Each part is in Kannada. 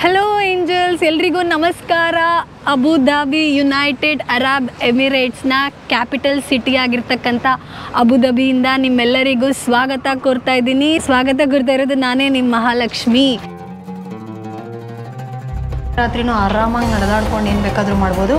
ಹಲೋ ಏಂಜಲ್ಸ್, ಎಲ್ರಿಗೂ ನಮಸ್ಕಾರ. ಅಬುಧಾಬಿ ಯುನೈಟೆಡ್ ಅರಬ್ ಎಮಿರೇಟ್ಸ್ನ ಕ್ಯಾಪಿಟಲ್ ಸಿಟಿ ಆಗಿರ್ತಕ್ಕಂಥ ಅಬುಧಾಬಿಯಿಂದ ನಿಮ್ಮೆಲ್ಲರಿಗೂ ಸ್ವಾಗತ ಕೋರ್ತಾ ಇದ್ದೀನಿ. ಸ್ವಾಗತ ಕೋರ್ತಾ ಇರೋದು ನಾನೇ, ನಿಮ್ಮ ಮಹಾಲಕ್ಷ್ಮಿ. ರಾತ್ರಿನೂ ಆರಾಮಾಗಿ ನಡೆದಾಡ್ಕೊಂಡು ಏನು ಬೇಕಾದರೂ ಮಾಡ್ಬೋದು.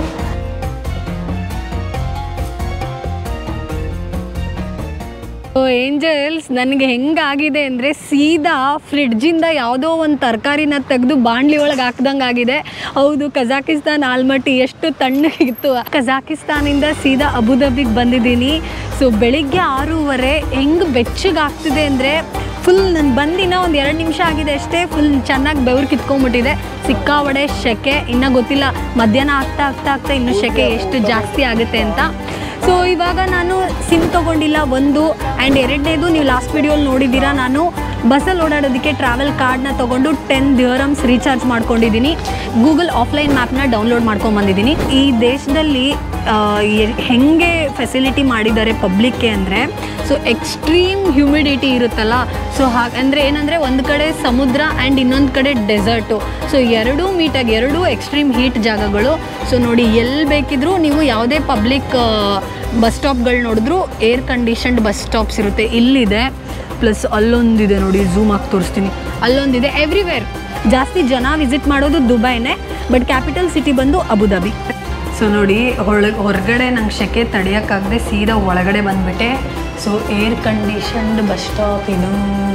ಏಂಜಲ್ಸ್, ನನಗೆ ಹೆಂಗಾಗಿದೆ ಅಂದರೆ ಸೀದಾ ಫ್ರಿಡ್ಜಿಂದ ಯಾವುದೋ ಒಂದು ತರಕಾರಿನ ತೆಗೆದು ಬಾಣಲಿ ಒಳಗೆ ಹಾಕ್ದಂಗೆ ಆಗಿದೆ. ಹೌದು, ಕಜಾಕಿಸ್ತಾನ್ ಆಲ್ಮಟ್ಟಿ ಎಷ್ಟು ತಣ್ಣಗಿತ್ತು. ಕಜಾಕಿಸ್ತಾನಿಂದ ಸೀದಾ ಅಬುಧಾಬಿಗೆ ಬಂದಿದ್ದೀನಿ. ಸೊ ಬೆಳಿಗ್ಗೆ 6:30 ಹೆಂಗೆ ಬೆಚ್ಚಗಾಗ್ತಿದೆ ಅಂದರೆ ಫುಲ್ ನಾನು ಬಂದಿನ ಒಂದು 2 ನಿಮಿಷ ಆಗಿದೆ ಅಷ್ಟೇ, ಫುಲ್ ಚೆನ್ನಾಗಿ ಬೆವರು ಕಿತ್ಕೊಂಡ್ಬಿಟ್ಟಿದೆ. ಸಿಕ್ಕಾಬಡೆ ಸೆಕೆ. ಇನ್ನೂ ಗೊತ್ತಿಲ್ಲ ಮಧ್ಯಾಹ್ನ ಆಗ್ತಾ ಇನ್ನೂ ಸೆಕೆ ಎಷ್ಟು ಜಾಸ್ತಿ ಆಗುತ್ತೆ ಅಂತ. ಸೊ ಇವಾಗ ನಾನು ಸಿಮ್ ತೊಗೊಂಡಿಲ್ಲ ಒಂದು, ಆ್ಯಂಡ್ ಎರಡನೇದು ನೀವು ಲಾಸ್ಟ್ ವಿಡಿಯೋಲಿ ನೋಡಿದ್ದೀರಾ, ನಾನು ಬಸ್ಸಲ್ಲಿ ಓಡಾಡೋದಕ್ಕೆ ಟ್ರಾವೆಲ್ ಕಾರ್ಡ್ನ ತೊಗೊಂಡು 10 ದಿರ್ಹಮ್ಸ್ ರೀಚಾರ್ಜ್ ಮಾಡ್ಕೊಂಡಿದ್ದೀನಿ. ಗೂಗಲ್ ಆಫ್ಲೈನ್ ಮ್ಯಾಪ್ನ ಡೌನ್ಲೋಡ್ ಮಾಡ್ಕೊಂಬಂದಿದ್ದೀನಿ. ಈ ದೇಶದಲ್ಲಿ ಹೆಂಗೆ ಫೆಸಿಲಿಟಿ ಮಾಡಿದ್ದಾರೆ ಪಬ್ಲಿಕ್ಗೆ ಅಂದರೆ, ಸೊ ಎಕ್ಸ್ಟ್ರೀಮ್ ಹ್ಯೂಮಿಡಿಟಿ ಇರುತ್ತಲ್ಲ, ಸೊ ಹಾಗಂದರೆ ಏನಂದರೆ ಒಂದು ಕಡೆ ಸಮುದ್ರ ಆ್ಯಂಡ್ ಇನ್ನೊಂದು ಕಡೆ ಡೆಸರ್ಟು. ಸೊ ಎರಡೂ ಮೀಟಾಗಿ, ಎರಡೂ ಎಕ್ಸ್ಟ್ರೀಮ್ ಹೀಟ್ ಜಾಗಗಳು. ಸೊ ನೋಡಿ, ಎಲ್ಲಿ ಬೇಕಿದ್ರೂ ನೀವು ಯಾವುದೇ ಪಬ್ಲಿಕ್ ಬಸ್ ಸ್ಟಾಪ್ಗಳು ನೋಡಿದ್ರೂ ಏರ್ ಕಂಡೀಷನ್ಡ್ ಬಸ್ ಸ್ಟಾಪ್ಸ್ ಇರುತ್ತೆ. ಇಲ್ಲಿದೆ, ಪ್ಲಸ್ ಅಲ್ಲೊಂದಿದೆ ನೋಡಿ, ಝೂಮ್ ಆಗಿ ತೋರಿಸ್ತೀನಿ. ಅಲ್ಲೊಂದಿದೆ. ಎವ್ರಿವೇರ್ ಜಾಸ್ತಿ ಜನ ವಿಸಿಟ್ ಮಾಡೋದು ದುಬೈನೇ, ಬಟ್ ಕ್ಯಾಪಿಟಲ್ ಸಿಟಿ ಬಂದು ಅಬುಧಾಬಿ. ಸೊ ನೋಡಿ, ಹೊರಗಡೆ ನಂಗೆ ಸೆಕೆ ತಡೆಯೋಕ್ಕಾಗದೆ ಸೀದಾ ಒಳಗಡೆ ಬಂದುಬಿಟ್ಟೆ. So air conditioned bus stop ಇದು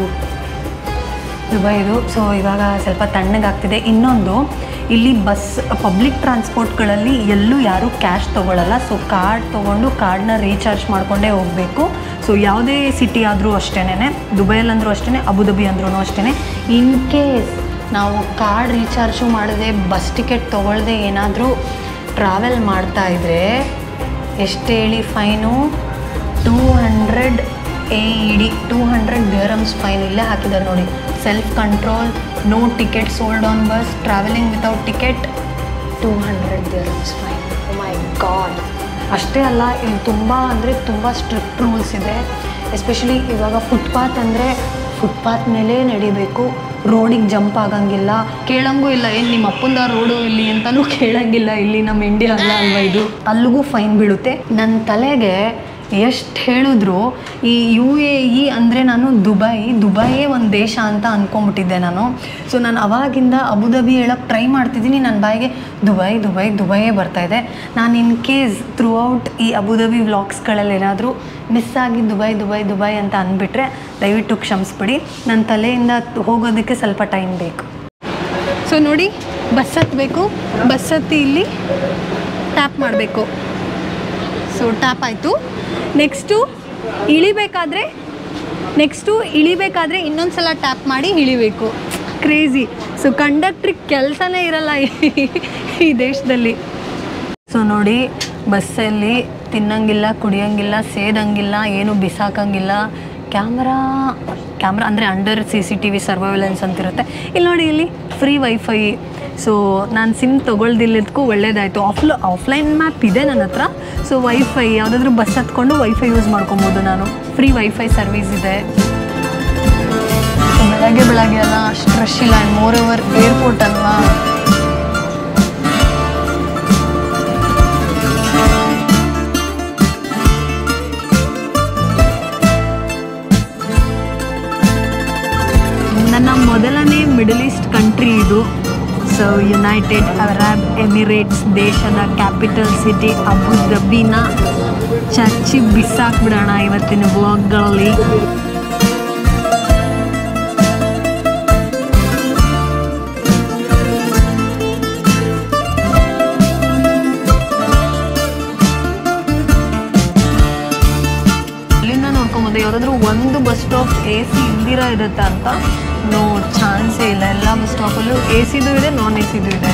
ದುಬೈದು. ಸೊ ಇವಾಗ ಸ್ವಲ್ಪ ತಣ್ಣಗಾಗ್ತಿದೆ. ಇನ್ನೊಂದು, ಇಲ್ಲಿ ಬಸ್ ಪಬ್ಲಿಕ್ ಟ್ರಾನ್ಸ್ಪೋರ್ಟ್ಗಳಲ್ಲಿ ಎಲ್ಲೂ ಯಾರೂ ಕ್ಯಾಶ್ ತೊಗೊಳ್ಳಲ್ಲ. ಸೊ ಕಾರ್ಡ್ ತೊಗೊಂಡು ಕಾರ್ಡ್ನ ರೀಚಾರ್ಜ್ ಮಾಡಿಕೊಂಡೇ ಹೋಗಬೇಕು. ಸೊ ಯಾವುದೇ ಸಿಟಿ ಆದರೂ ಅಷ್ಟೇ, ದುಬೈಯಲ್ಲಂದ್ರೂ ಅಷ್ಟೇ, ಅಬುಧಾಬಿ ಅಂದ್ರೂ ಅಷ್ಟೇ. ಇನ್ ಕೇಸ್ ನಾವು ಕಾರ್ಡ್ ರೀಚಾರ್ಜು ಮಾಡದೆ ಬಸ್ ಟಿಕೆಟ್ ತೊಗೊಳ್ಳದೆ ಏನಾದರೂ ಟ್ರಾವೆಲ್ ಮಾಡ್ತಾಯಿದ್ರೆ ಎಷ್ಟು ಹೇಳಿ ಫೈನು? 200 AED, 200 ದಿರ್ಹಮ್ಸ್ ಫೈನ್ ಇಲ್ಲೇ ಹಾಕಿದ್ದಾರೆ ನೋಡಿ. Self control, no ticket sold on bus, travelling without ticket, 200 dirhams fine. Oh my God. ಅಷ್ಟೇ ಅಲ್ಲ, ಇಲ್ಲಿ ತುಂಬ ಅಂದರೆ ತುಂಬ ಸ್ಟ್ರಿಕ್ಟ್ ರೂಲ್ಸ್ ಇದೆ. ಎಸ್ಪೆಷಲಿ ಇವಾಗ ಫುಟ್ಪಾತ್ ಅಂದರೆ ಫುಟ್ಪಾತ್ ಮೇಲೆ ನಡಿಬೇಕು. ರೋಡಿಗೆ ಜಂಪ್ ಆಗಂಗಿಲ್ಲ, ಕೇಳಂಗೂ ಇಲ್ಲ. ಏನು ನಿಮ್ಮ ಅಪ್ಪಂದ ರೋಡು ಇಲ್ಲಿ ಅಂತಲೂ ಕೇಳಂಗಿಲ್ಲ. ಇಲ್ಲಿ ನಮ್ಮ ಇಂಡಿಯಾ ಅಲ್ವಾ ಇದು. ಅಲ್ಲಿಗೂ ಫೈನ್ ಬೀಳುತ್ತೆ. ನನ್ನ ತಲೆಗೆ ಎಷ್ಟು ಹೇಳಿದ್ರು ಈ UAE ಅಂದರೆ ನಾನು ದುಬೈಯೇ ಒಂದು ದೇಶ ಅಂತ ಅಂದ್ಕೊಂಬಿಟ್ಟಿದ್ದೆ ನಾನು. ಸೊ ನಾನು ಅವಾಗಿಂದ ಅಬುಧಾಬಿ ಹೇಳೋಕ್ಕೆ ಟ್ರೈ ಮಾಡ್ತಿದ್ದೀನಿ, ನನ್ನ ಬಾಯಿಗೆ ದುಬೈಯೇ ಬರ್ತಾಯಿದೆ. ನಾನು ಇನ್ ಕೇಸ್ ಥ್ರೂ ಔಟ್ ಈ ಅಬುಧಾಬಿ ವ್ಲಾಗ್ಸ್ಗಳಲ್ಲಿ ಏನಾದರೂ ಮಿಸ್ ಆಗಿ ದುಬೈ ಅಂತ ಅಂದ್ಬಿಟ್ರೆ ದಯವಿಟ್ಟು ಕ್ಷಮಿಸ್ಬಿಡಿ. ನನ್ನ ತಲೆಯಿಂದ ಹೋಗೋದಕ್ಕೆ ಸ್ವಲ್ಪ ಟೈಮ್ ಬೇಕು. ಸೊ ನೋಡಿ, ಬಸ್ ಹತ್ತಬೇಕು. ಬಸ್ ಹತ್ತಿ ಇಲ್ಲಿ ಟ್ಯಾಪ್ ಮಾಡಬೇಕು. ಸೊ ಟ್ಯಾಪ್ ಆಯಿತು. ನೆಕ್ಸ್ಟು ಇಳಿಬೇಕಾದ್ರೆ ಇನ್ನೊಂದು ಸಲ ಟ್ಯಾಪ್ ಮಾಡಿ ಇಳಿಬೇಕು. ಕ್ರೇಜಿ. ಸೊ ಕಂಡಕ್ಟ್ರಿಗೆ ಕೆಲಸನೇ ಇರಲ್ಲ ಈ ದೇಶದಲ್ಲಿ. ಸೊ ನೋಡಿ, ಬಸ್ಸಲ್ಲಿ ತಿನ್ನಂಗಿಲ್ಲ, ಕುಡಿಯೋಂಗಿಲ್ಲ, ಸೇದಂಗಿಲ್ಲ, ಏನು ಬಿಸಾಕಂಗಿಲ್ಲ. ಕ್ಯಾಮ್ರಾ ಅಂದರೆ ಅಂಡರ್ CCTV ಸರ್ವೈಲೆನ್ಸ್ ಅಂತಿರುತ್ತೆ. ಇಲ್ಲಿ ನೋಡಿ, ಇಲ್ಲಿ ಫ್ರೀ ವೈಫೈ. ಸೊ ನಾನು ಸಿಮ್ ತೊಗೊಳ್ದಿಲ್ಲದಕ್ಕೂ ಒಳ್ಳೇದಾಯಿತು. ಆಫ್ಲೈನ್ ಮ್ಯಾಪ್ ಇದೆ ನನ್ನ ಹತ್ರ. ಸೊ ವೈಫೈ ಯಾವುದಾದ್ರೂ ಬಸ್ ಹತ್ಕೊಂಡು ವೈಫೈ ಯೂಸ್ ಮಾಡ್ಕೊಬೋದು ನಾನು. ಫ್ರೀ ವೈಫೈ ಸರ್ವಿಸ್ ಇದೆ. ಬೆಳಗ್ಗೆ ಎಲ್ಲ ಅಷ್ಟು ರಶ್ ಇಲ್ಲ. ಆ್ಯಂಡ್ ಮೋರ್ ಓವರ್ ಏರ್ಪೋರ್ಟ್ ಅಲ್ವಾ. ನನ್ನ ಮೊದಲನೇ ಮಿಡಲ್ ಈಸ್ಟ್ ಕಂಟ್ರಿ ಇದು. ಸೊ ಯುನೈಟೆಡ್ ಅರಬ್ ಎಮಿರೇಟ್ಸ್ ದೇಶದ ಕ್ಯಾಪಿಟಲ್ ಸಿಟಿ ಅಬುಧಾಬಿನ ಚರ್ಚಿ ಬಿಸಾಕ್ಬಿಡೋಣ ಇವತ್ತಿನ ವ್ಲಾಗ್ಗಳಲ್ಲಿ. ಇಲ್ಲಿಂದ ನೋಡ್ಕೊಬೋದು ಯಾವುದಾದ್ರೂ ಒಂದು ಬಸ್ ಸ್ಟಾಪ್ AC ಇಲ್ದಿರ ಇರುತ್ತೆ ಅಂತ? ನೋ ಚಾನ್ಸೇ ಇಲ್ಲ. ಎಲ್ಲ ಬಸ್ ಸ್ಟಾಪಲ್ಲೂ ACದು ಇದೆ, ನಾನ್ ACದು ಇದೆ.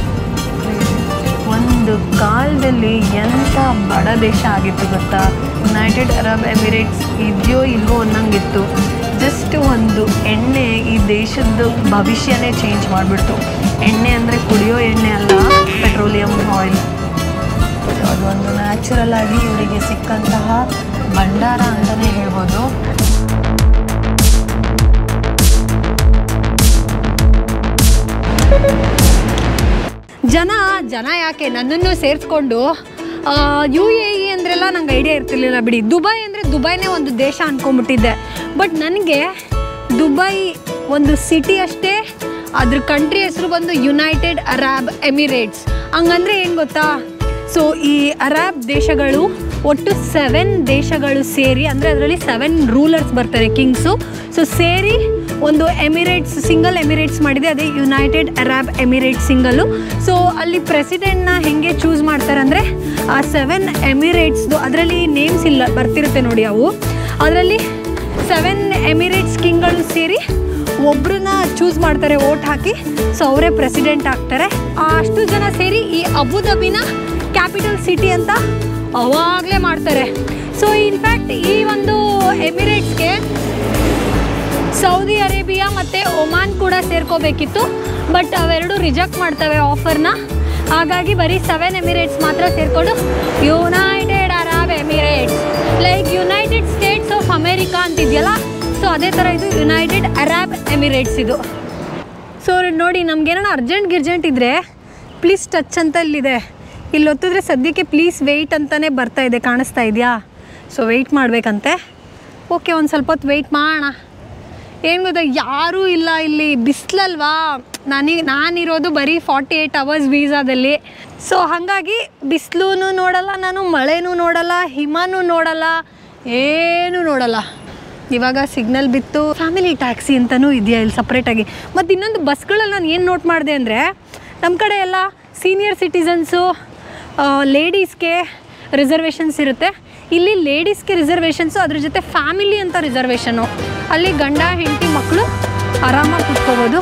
ಒಂದು ಕಾಲದಲ್ಲಿ ಎಂಥ ಬಡ ದೇಶ ಆಗಿತ್ತು ಗೊತ್ತಾ? ಯುನೈಟೆಡ್ ಅರಬ್ ಎಮಿರೇಟ್ಸ್ ಇದೆಯೋ ಇಲ್ವೋ ಅನ್ನಂಗಿತ್ತು. ಜಸ್ಟ್ ಒಂದು ಎಣ್ಣೆ ಈ ದೇಶದ ಭವಿಷ್ಯನೇ ಚೇಂಜ್ ಮಾಡಿಬಿಡ್ತು. ಎಣ್ಣೆ ಅಂದರೆ ಕುಡಿಯೋ ಎಣ್ಣೆ ಅಲ್ಲ, ಪೆಟ್ರೋಲಿಯಂ ಆಯಿಲ್. ಅದೊಂದು ನ್ಯಾಚುರಲ್ ಆಗಿ ಇವರಿಗೆ ಸಿಕ್ಕಂತಹ ಭಂಡಾರ ಅಂತಲೇ ಹೇಳ್ಬೋದು. ಜನ ಯಾಕೆ ನನ್ನನ್ನು ಸೇರಿಸ್ಕೊಂಡು UAE ಅಂದ್ರೆಲ್ಲ ನಂಗೆ ಐಡಿಯಾ ಇರ್ತಿರ್ಲಿಲ್ಲ ಬಿಡಿ. ದುಬೈ ಅಂದರೆ ದುಬೈನೇ ಒಂದು ದೇಶ ಅಂದ್ಕೊಂಬಿಟ್ಟಿದ್ದೆ. ಬಟ್ ನನಗೆ ದುಬೈ ಒಂದು ಸಿಟಿ ಅಷ್ಟೇ, ಅದ್ರ ಕಂಟ್ರಿ ಹೆಸರು ಬಂದು ಯುನೈಟೆಡ್ ಅರಬ್ ಎಮಿರೇಟ್ಸ್. ಹಂಗಂದರೆ ಏನು ಗೊತ್ತಾ, ಸೊ ಈ ಅರಬ್ ದೇಶಗಳು ಒಟ್ಟು 7 ದೇಶಗಳು ಸೇರಿ, ಅಂದರೆ ಅದರಲ್ಲಿ 7 ರೂಲರ್ಸ್ ಬರ್ತಾರೆ, ಕಿಂಗ್ಸು. ಸೊ ಸೇರಿ ಒಂದು ಎಮಿರೇಟ್ಸ್, ಸಿಂಗಲ್ ಎಮಿರೇಟ್ಸ್ ಮಾಡಿದೆ, ಅದೇ United Arab Emirates single. So ಅಲ್ಲಿ ಪ್ರೆಸಿಡೆಂಟ್ನ ಹೇಗೆ ಚೂಸ್ ಮಾಡ್ತಾರೆ ಅಂದರೆ ಆ 7 ಎಮಿರೇಟ್ಸ್ದು ಅದರಲ್ಲಿ ನೇಮ್ಸ್ ಇಲ್ಲ, ಬರ್ತಿರುತ್ತೆ ನೋಡಿ ಅವು. ಅದರಲ್ಲಿ 7 ಎಮಿರೇಟ್ಸ್ ಕಿಂಗ್ಗಳು ಸೇರಿ ಒಬ್ರನ್ನ ಚೂಸ್ ಮಾಡ್ತಾರೆ ವೋಟ್ ಹಾಕಿ. ಸೊ ಅವರೇ ಪ್ರೆಸಿಡೆಂಟ್ ಆಗ್ತಾರೆ. ಅಷ್ಟು ಜನ ಸೇರಿ ಈ ಅಬುಧಾಬಿನ ಕ್ಯಾಪಿಟಲ್ ಸಿಟಿ ಅಂತ ಅವಾಗಲೇ ಮಾಡ್ತಾರೆ. ಸೊ ಇನ್ಫ್ಯಾಕ್ಟ್ ಈ ಒಂದು ಎಮಿರೇಟ್ಸ್ಗೆ ಸೌದಿ ಅರೇಬಿಯಾ ಮತ್ತು ಒಮಾನ್ ಕೂಡ ಸೇರ್ಕೋಬೇಕಿತ್ತು. ಬಟ್ ಅವೆರಡು ರಿಜೆಕ್ಟ್ ಮಾಡ್ತವೆ ಆಫರ್ನ. ಹಾಗಾಗಿ ಬರೀ 7 ಎಮಿರೇಟ್ಸ್ ಮಾತ್ರ ಸೇರಿಕೊಂಡು United Arab Emirates, like United States of America ಅಂತಿದೆಯಲ್ಲ, ಸೊ ಅದೇ ಥರ ಇದು ಯುನೈಟೆಡ್ ಅರಬ್ ಎಮಿರೇಟ್ಸ್ ಇದು. ಸೊ ನೋಡಿ, ನಮಗೇನೋ ಅರ್ಜೆಂಟ್ ಇದ್ದರೆ ಪ್ಲೀಸ್ ಟಚ್ ಅಂತ ಇಲ್ಲಿದೆ, ಇಲ್ಲಿ ಒತ್ತಿದ್ರೆ ಸದ್ಯಕ್ಕೆ ಪ್ಲೀಸ್ ವೆಯ್ಟ್ ಅಂತಲೇ ಬರ್ತಾ ಇದೆ, ಕಾಣಿಸ್ತಾ ಇದೆಯಾ? So weight ಮಾಡಬೇಕಂತೆ. ಓಕೆ, ಒಂದು ಸ್ವಲ್ಪ ಹೊತ್ತು ವೆಯ್ಟ್ ಮಾಡೋಣ. ಏನು ಗೊತ್ತಾ, ಯಾರೂ ಇಲ್ಲ ಇಲ್ಲಿ, ಬಿಸಿಲಲ್ವಾ. ನಾನಿರೋದು ಬರೀ 48 ಅವರ್ಸ್ ವೀಸಾದಲ್ಲಿ. ಸೊ ಹಾಗಾಗಿ ಬಿಸಿಲೂ ನೋಡಲ್ಲ ನಾನು, ಮಳೆನೂ ನೋಡಲ್ಲ, ಹಿಮನೂ ನೋಡಲ್ಲ, ಏನೂ ನೋಡಲ್ಲ. ಇವಾಗ ಸಿಗ್ನಲ್ ಬಿತ್ತು. ಫ್ಯಾಮಿಲಿ ಟ್ಯಾಕ್ಸಿ ಅಂತಲೂ ಇದೆಯಾ ಇಲ್ಲಿ ಸಪ್ರೇಟಾಗಿ. ಮತ್ತು ಇನ್ನೊಂದು ಬಸ್ಗಳಲ್ಲಿ ನಾನು ಏನು ನೋಟ್ ಮಾಡಿದೆ ಅಂದರೆ, ನಮ್ಮ ಕಡೆ ಎಲ್ಲ ಸೀನಿಯರ್ ಸಿಟಿಸನ್ಸು, ಲೇಡೀಸ್ಗೆ ರಿಸರ್ವೇಷನ್ಸ್ ಇರುತ್ತೆ. ಇಲ್ಲಿ ಲೇಡೀಸ್ಗೆ ರಿಸರ್ವೇಷನ್ಸು, ಅದ್ರ ಜೊತೆ ಫ್ಯಾಮಿಲಿ ಅಂತ ರಿಸರ್ವೇಷನ್ನು. ಅಲ್ಲಿ ಗಂಡ ಹೆಂಡತಿ ಮಕ್ಕಳು ಆರಾಮಾಗಿ ಕುತ್ಕೋಬೋದು.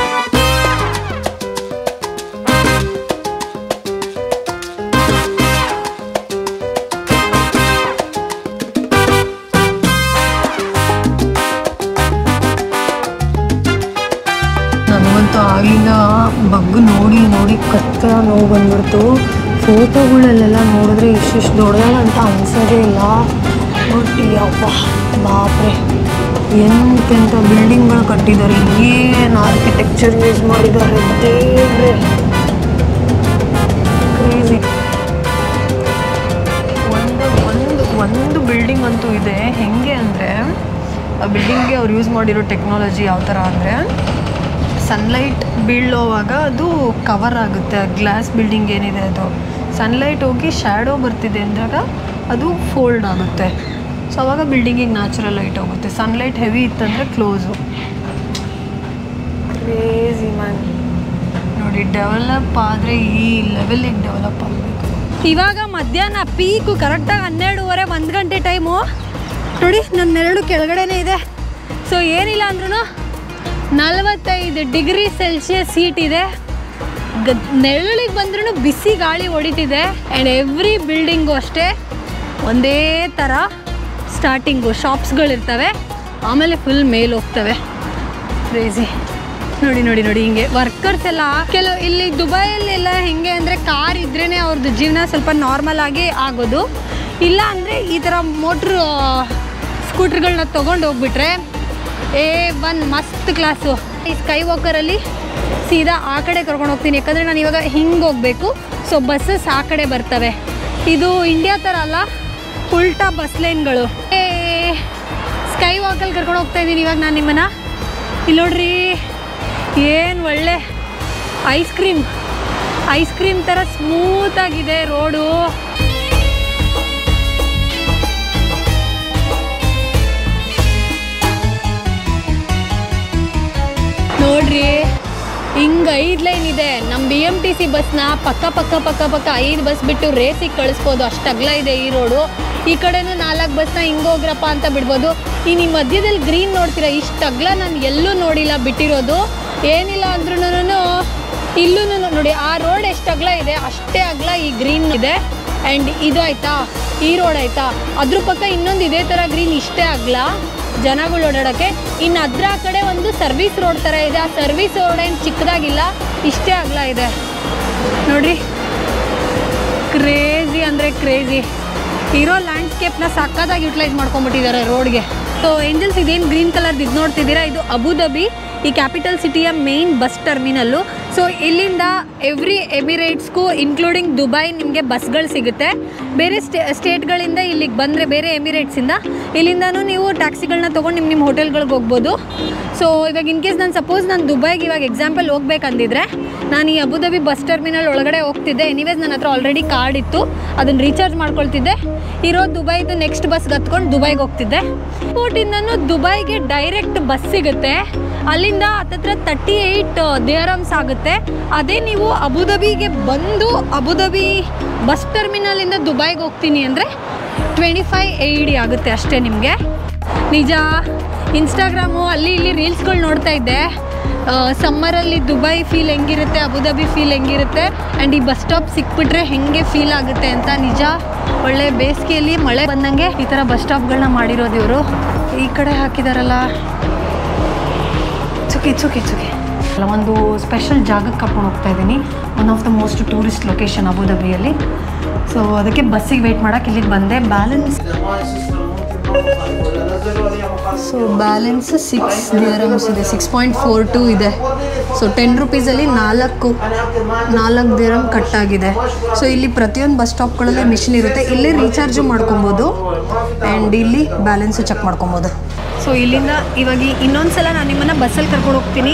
ನನಗಂತೂ ಆಗಿಂದ ಬಗ್ಗು ನೋಡಿ ಕತ್ತ ನೋವು ಬಂದ್ಬಿಡ್ತು. ಫೋಟೋಗಳಲ್ಲೆಲ್ಲ ನೋಡಿದ್ರೆ ಇಷ್ಟಿಷ್ಟು ದೊಡ್ಡದಾಗ ಅಂತ ಅನ್ಸೋದೇ ಇಲ್ಲ. ಬಟ್ ಯಪ್ಪ ಬಾಪ್ರೆ, ಎಂತೆಂಥ ಬಿಲ್ಡಿಂಗ್ಗಳು ಕಟ್ಟಿದ್ದಾರೆ, ಏನು ಆರ್ಕಿಟೆಕ್ಚರ್ ಯೂಸ್ ಮಾಡಿದ್ದಾರೆ ದೇವ್ರೆ, ಕ್ರೇಜಿ. ಒಂದು ಬಿಲ್ಡಿಂಗ್ ಅಂತೂ ಇದೆ. ಹೆಂಗೆ ಅಂದರೆ, ಆ ಬಿಲ್ಡಿಂಗ್ಗೆ ಅವ್ರು ಯೂಸ್ ಮಾಡಿರೋ ಟೆಕ್ನಾಲಜಿ ಯಾವ ಥರ ಅಂದರೆ, ಸನ್ಲೈಟ್ ಬೀಳೋವಾಗ ಅದು ಕವರ್ ಆಗುತ್ತೆ. ಗ್ಲಾಸ್ ಬಿಲ್ಡಿಂಗ್ ಏನಿದೆ ಅದು ಸನ್ಲೈಟ್ ಹೋಗಿ ಶ್ಯಾಡೋ ಬರ್ತಿದೆ ಅಂದಾಗ ಅದು ಫೋಲ್ಡ್ ಆಗುತ್ತೆ. ಸೊ ಅವಾಗ ಬಿಲ್ಡಿಂಗಿಗೆ ನ್ಯಾಚುರಲ್ ಲೈಟ್ ಹೋಗುತ್ತೆ. ಸನ್ಲೈಟ್ ಹೆವಿ ಇತ್ತಂದರೆ ಕ್ಲೋಸು. Crazy man. ನೋಡಿ, ಡೆವಲಪ್ ಆದರೆ ಈ ಲೆವೆಲಿಗೆ ಡೆವಲಪ್ ಆಗಬೇಕು. ಇವಾಗ ಮಧ್ಯಾಹ್ನ ಪೀಕು ಕರೆಕ್ಟಾಗಿ 12:30 1 ಗಂಟೆ ಟೈಮು. ನೋಡಿ, ನನ್ನ ನೆರಳು ಕೆಳಗಡೆನೇ ಇದೆ. ಸೊ ಏನಿಲ್ಲ ಅಂದ್ರೂ 45 ಡಿಗ್ರಿ ಸೆಲ್ಸಿಯಸ್ ಹೀಟ್ ಇದೆ. ನೆರಳಿಗೆ ಬಂದ್ರೂ ಬಿಸಿ ಗಾಳಿ ಹೊಡಿತಿದೆ. ಆ್ಯಂಡ್ ಎವ್ರಿ ಬಿಲ್ಡಿಂಗು ಅಷ್ಟೇ ಒಂದೇ ಥರ ಸ್ಟಾರ್ಟಿಂಗು ಶಾಪ್ಸ್ಗಳಿರ್ತವೆ, ಆಮೇಲೆ ಫುಲ್ ಮೇಲೆ ಹೋಗ್ತವೆ. ಕ್ರೇಜಿ. ನೋಡಿ ಹಿಂಗೆ ವರ್ಕರ್ಸ್ ಎಲ್ಲ ಕೆಲವು ಇಲ್ಲಿ ದುಬೈಯಲ್ಲೆಲ್ಲ ಹೆಂಗೆ ಅಂದರೆ, ಕಾರ್ ಇದ್ರೇ ಅವ್ರದ್ದು ಜೀವನ ಸ್ವಲ್ಪ ನಾರ್ಮಲ್ ಆಗಿ ಆಗೋದು. ಇಲ್ಲ ಅಂದರೆ ಈ ಥರ ಮೋಟ್ರು ಸ್ಕೂಟ್ರ್ಗಳನ್ನ ತೊಗೊಂಡು ಹೋಗ್ಬಿಟ್ರೆ ಒಂದು ಮಸ್ತ್ ಕ್ಲಾಸು. ಈ ಸ್ಕೈ ವಾಕರಲ್ಲಿ ಸೀದಾ ಆ ಕಡೆ ಕರ್ಕೊಂಡು ಹೋಗ್ತೀನಿ, ಯಾಕಂದರೆ ನಾನು ಇವಾಗ ಹಿಂಗೆ ಹೋಗಬೇಕು. ಸೊ ಬಸ್ಸಸ್ ಆ ಕಡೆ ಬರ್ತವೆ. ಇದು ಇಂಡಿಯಾ ಥರ ಅಲ್ಲ, ಉಲ್ಟಾ ಬಸ್ ಲೈನ್ಗಳು. ಸ್ಕೈ ವಾಕಲ್ಲಿ ಕರ್ಕೊಂಡು ಹೋಗ್ತಾ ಇದ್ದೀನಿ ಇವಾಗ ನಾನು ನಿಮ್ಮನ್ನು. ಇಲ್ಲಿ ನೋಡ್ರಿ, ಏನು ಒಳ್ಳೆ ಐಸ್ ಕ್ರೀಮ್ ಥರ ಸ್ಮೂತಾಗಿದೆ ರೋಡು. ನೋಡ್ರಿ, ಹಿಂಗೆ 5 ಲೈನ್ ಇದೆ. ನಮ್ಮ BMTC ಬಸ್ನ ಪಕ್ಕ 5 ಬಸ್ ಬಿಟ್ಟು ರೇಸಿಗೆ ಕಳಿಸ್ಬೋದು, ಅಷ್ಟು ಅಗಲ ಇದೆ ಈ ರೋಡು. ಈ ಕಡೆನೂ 4 ಬಸ್ನ ಹಿಂಗೆ ಹೋಗ್ರಪ್ಪ ಅಂತ ಬಿಡ್ಬೋದು. ಈ ಮಧ್ಯದಲ್ಲಿ ಗ್ರೀನ್ ನೋಡ್ತೀರಾ, ಇಷ್ಟು ಅಗಲ ನಾನು ಎಲ್ಲೂ ನೋಡಿಲ್ಲ ಬಿಟ್ಟಿರೋದು. ಏನಿಲ್ಲ ಅಂದ್ರೂ ಇಲ್ಲೂ ನೋಡಿ, ಆ ರೋಡ್ ಎಷ್ಟು ಅಗಲ ಇದೆ ಅಷ್ಟೇ ಅಗಲ ಈ ಗ್ರೀನ್ ಇದೆ. ಆ್ಯಂಡ್ ಇದು ಆಯಿತಾ, ಈ ರೋಡ್ ಆಯಿತಾ, ಅದ್ರ ಪಕ್ಕ ಇನ್ನೊಂದು ಇದೇ ಥರ ಗ್ರೀನ್, ಇಷ್ಟೇ ಅಗಲ ಜನಗಳು ಓಡಾಡೋಕ್ಕೆ. ಇನ್ನು ಅದ್ರ ಆ ಕಡೆ ಒಂದು ಸರ್ವಿಸ್ ರೋಡ್ ಥರ ಇದೆ. ಆ ಸರ್ವಿಸ್ ರೋಡ್ ಏನು ಚಿಕ್ಕದಾಗಿಲ್ಲ, ಇಷ್ಟೇ ಅಗಲ ಇದೆ ನೋಡಿರಿ. ಕ್ರೇಜಿ ಅಂದರೆ ಕ್ರೇಜಿ. ಇರೋ ಲ್ಯಾಂಡ್ಸ್ಕೇಪ್ನ ಸಕ್ಕತ್ತಾಗಿ ಯುಟಿಲೈಸ್ ಮಾಡ್ಕೊಂಡ್ಬಿಟ್ಟಿದ್ದಾರೆ ರೋಡ್ಗೆ. ಸೊ ಏಂಜಲ್ಸ್, ಇದೇನು ಗ್ರೀನ್ ಕಲರ್ದು ಇದು ನೋಡ್ತಿದ್ದೀರಾ, ಇದು ಅಬುಧಾಬಿ ಈ ಕ್ಯಾಪಿಟಲ್ ಸಿಟಿಯ ಮೇನ್ ಬಸ್ ಟರ್ಮಿನಲ್ಲು. ಸೊ ಇಲ್ಲಿಂದ ಎವ್ರಿ ಎಮಿರೇಟ್ಸ್ಗೂ ಇನ್ಕ್ಲೂಡಿಂಗ್ ದುಬೈ ನಿಮಗೆ ಬಸ್ಗಳು ಸಿಗುತ್ತೆ. ಬೇರೆ ಸ್ಟೇಟ್ಗಳಿಂದ ಇಲ್ಲಿಗೆ ಬಂದರೆ ಬೇರೆ ಎಮಿರೇಟ್ಸಿಂದ ಇಲ್ಲಿಂದನೂ ನೀವು ಟ್ಯಾಕ್ಸಿಗಳನ್ನ ತೊಗೊಂಡು ನಿಮ್ಮ ಹೋಟೆಲ್ಗಳಿಗೆ ಹೋಗ್ಬೋದು. ಸೊ ಇವಾಗ ಇನ್ ಕೇಸ್ ನಾನು ದುಬೈಗೆ ಇವಾಗ ಎಕ್ಸಾಂಪಲ್ ಹೋಗ್ಬೇಕಂದಿದ್ರೆ ನಾನು ಈ ಅಬುದಾಬಿ ಬಸ್ ಟರ್ಮಿನಲ್ ಒಳಗಡೆ ಹೋಗ್ತಿದ್ದೆ. ಎನಿವೇಸ್ ನನ್ನ ಹತ್ರ ಆಲ್ರೆಡಿ ಕಾರ್ಡ್ ಇತ್ತು, ಅದನ್ನು ರೀಚಾರ್ಜ್ ಮಾಡ್ಕೊಳ್ತಿದ್ದೆ. ಇರೋ ದುಬೈದು ನೆಕ್ಸ್ಟ್ ಬಸ್ಗೆ ಹತ್ಕೊಂಡು ದುಬೈಗೆ ಹೋಗ್ತಿದ್ದೆ. ಏರ್ಪೋರ್ಟಿಂದನೂ ದುಬೈಗೆ ಡೈರೆಕ್ಟ್ ಬಸ್ ಸಿಗುತ್ತೆ. ಅಲ್ಲಿಂದ ಹತ್ತತ್ರ 38 ದಿರ್ಹಮ್ಸ್ ಆಗುತ್ತೆ. ಅದೇ ನೀವು ಅಬುದಾಬಿಗೆ ಬಂದು ಅಬುದಾಬಿ ಬಸ್ ಟರ್ಮಿನಲಿಂದ ದುಬೈಗೆ ಹೋಗ್ತೀನಿ ಅಂದರೆ 25 AED ಆಗುತ್ತೆ ಅಷ್ಟೇ ನಿಮಗೆ. ನಿಜ, ಇನ್ಸ್ಟಾಗ್ರಾಮು ಅಲ್ಲಿ ಇಲ್ಲಿ ರೀಲ್ಸ್ಗಳು ನೋಡ್ತಾ ಇದ್ದೆ. ಸಮ್ಮರಲ್ಲಿ ದುಬೈ ಫೀಲ್ ಹೆಂಗಿರುತ್ತೆ, ಅಬುದಾಬಿ ಫೀಲ್ ಹೆಂಗಿರುತ್ತೆ, ಆ್ಯಂಡ್ ಈ ಬಸ್ ಸ್ಟಾಪ್ ಸಿಕ್ಬಿಟ್ರೆ ಹೆಂಗೆ ಫೀಲ್ ಆಗುತ್ತೆ ಅಂತ. ನಿಜ, ಒಳ್ಳೆ ಬೇಸಿಗೆಯಲ್ಲಿ ಮಳೆ ಬಂದಂಗೆ ಈ ಥರ ಬಸ್ ಸ್ಟಾಪ್ಗಳನ್ನ ಮಾಡಿರೋದು ಇವರು. ಈ ಕಡೆ ಹಾಕಿದಾರಲ್ಲ, ಚುಕ್ಕಿ ಅಲ್ಲ, ಒಂದು ಸ್ಪೆಷಲ್ ಜಾಗಕ್ಕೆ ಕರ್ಕೊಂಡು ಹೋಗ್ತಾ ಇದ್ದೀನಿ. One of the most tourist location ಅಬುದಾಬಿಯಲ್ಲಿ. ಸೊ ಅದಕ್ಕೆ ಬಸ್ಸಿಗೆ ವೆಯ್ಟ್ ಮಾಡೋಕ್ಕೆ ಇಲ್ಲಿಗೆ ಬಂದೆ. ಬ್ಯಾಲೆನ್ಸ್ 6 ದಿರ್ಹಮ್ಸ್ ಇದೆ, 6.42 ಇದೆ. ಸೊ 10 ರೂಪೀಸಲ್ಲಿ 4 ದಿರ್ಹಮ್ ಕಟ್ಟಾಗಿದೆ. ಸೊ ಇಲ್ಲಿ ಪ್ರತಿಯೊಂದು ಬಸ್ ಸ್ಟಾಪ್ಗಳಲ್ಲೇ ಮಿಷಿನ್ ಇರುತ್ತೆ. ಇಲ್ಲೇ ರೀಚಾರ್ಜು ಮಾಡ್ಕೊಬೋದು ಆ್ಯಂಡ್ ಇಲ್ಲಿ ಬ್ಯಾಲೆನ್ಸು ಚೆಕ್ ಮಾಡ್ಕೊಬೋದು. ಸೊ ಇಲ್ಲಿಂದ ಇವಾಗ ಇನ್ನೊಂದು ಸಲ ನಾನು ನಿಮ್ಮನ್ನು ಬಸ್ಸಲ್ಲಿ ಕರ್ಕೊಂಡು ಹೋಗ್ತೀನಿ.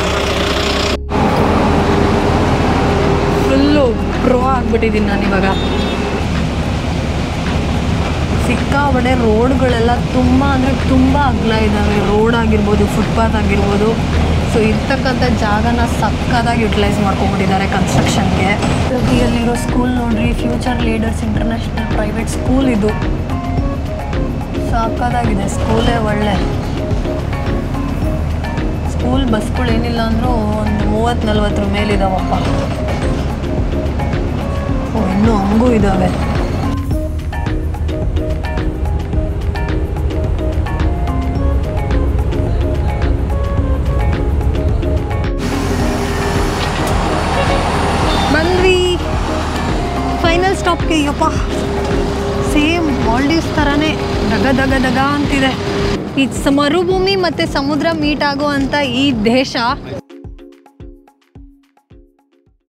ಫುಲ್ಲು ಪ್ರೋ ಆಗಿಬಿಟ್ಟಿದ್ದೀನಿ ನಾನು ಇವಾಗ. ಸಿಕ್ಕಾಬಡೆ ರೋಡ್ಗಳೆಲ್ಲ ತುಂಬ ಅಂದರೆ ತುಂಬ ಅಗಲ ಇದ್ದಾವೆ. ರೋಡ್ ಆಗಿರ್ಬೋದು, ಫುಟ್ಪಾತ್ ಆಗಿರ್ಬೋದು. ಸೊ ಇರ್ತಕ್ಕಂಥ ಜಾಗನ ಸಕ್ಕದಾಗಿ ಯುಟಿಲೈಸ್ ಮಾಡ್ಕೊಂಡ್ಬಿಟ್ಟಿದ್ದಾರೆ ಕನ್ಸ್ಟ್ರಕ್ಷನ್ಗೆ. ಅಲ್ಲಿರೋ ಸ್ಕೂಲ್ ನೋಡ್ರಿ, future leaders international private school. ಇದು ಸಕ್ಕದಾಗಿದೆ ಸ್ಕೂಲೇ. ಒಳ್ಳೆ ಸ್ಕೂಲ್ ಬಸ್ಗಳು ಏನಿಲ್ಲ ಅಂದರೂ ಒಂದು 30-40 ಮೇಲಿದಾವಪ್ಪ. ಇನ್ನೂ ಹಂಗೂ ಇದ್ದಾವೆ. ಬಂದ್ವಿ ಫೈನಲ್ ಸ್ಟಾಪ್ಗೆ. ಅಯ್ಯಪ್ಪ, ಸೇಮ್ ಮಾಲ್ಡೀವ್ಸ್ ಥರನೇ ದಗ ಅಂತಿದೆ. ಈ ಮರುಭೂಮಿ ಮತ್ತು ಸಮುದ್ರ ಮೀಟ್ ಆಗುವಂಥ ಈ ದೇಶ